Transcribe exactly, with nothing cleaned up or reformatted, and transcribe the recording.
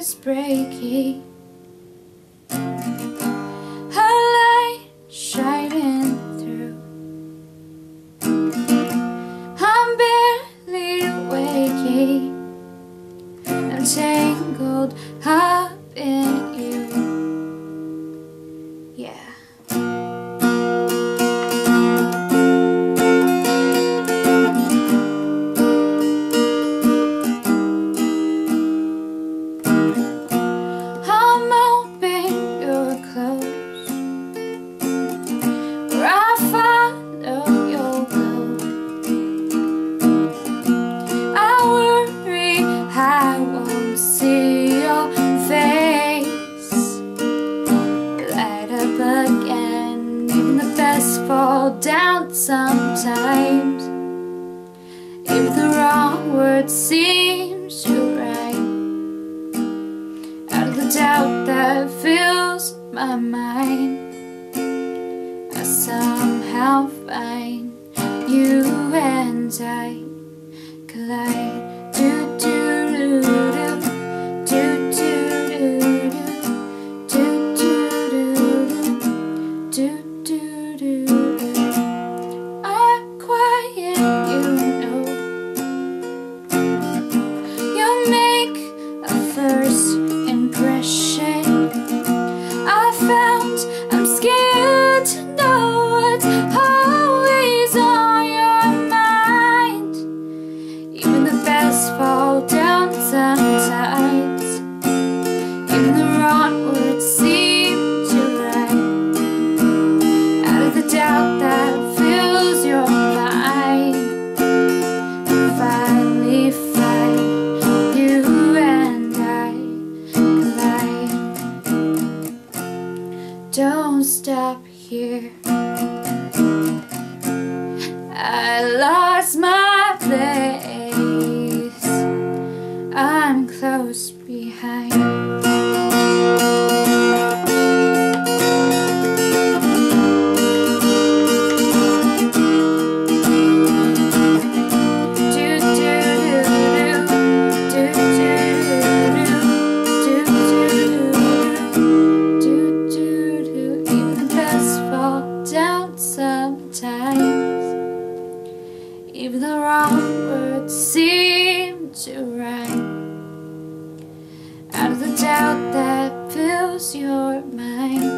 is breaking, a light shining through. I'm barely waking, I'm tangled up in you. Yeah. Again, even the best fall down sometimes. If the wrong word seems to rhyme, out of the doubt that fills my mind, I somehow find you and I collide. Do do do do do do do do. Do, do, do, do. I'm quiet, you know. You make a first impression. I found I'm scared to know what's always on your mind. Even the best fall down sometimes. Even the wrong words seem doubt that fills your mind. Finally find you and I collide. Don't stop here, I lost my place, I'm close behind. Even the wrong words seem to rhyme, out of the doubt that fills your mind.